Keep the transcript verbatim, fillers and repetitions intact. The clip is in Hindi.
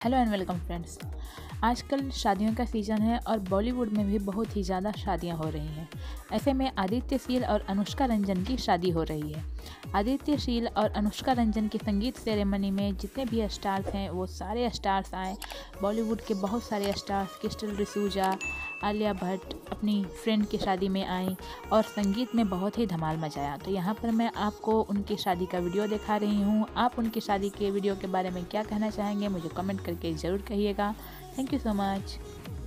Hello and welcome friends. आजकल शादियों का सीज़न है और बॉलीवुड में भी बहुत ही ज़्यादा शादियां हो रही हैं। ऐसे में आदित्य शील और अनुष्का रंजन की शादी हो रही है। आदित्य शील और अनुष्का रंजन की संगीत सेरेमनी में जितने भी स्टार्स हैं वो सारे स्टार्स आए। बॉलीवुड के बहुत सारे स्टार्स क्रिस्टल डिसूजा, आलिया भट्ट अपनी फ्रेंड की शादी में आई और संगीत में बहुत ही धमाल मचाया। तो यहाँ पर मैं आपको उनकी शादी का वीडियो दिखा रही हूँ। आप उनकी शादी के वीडियो के बारे में क्या कहना चाहेंगे मुझे कमेंट करके ज़रूर कहिएगा। Thank you so much.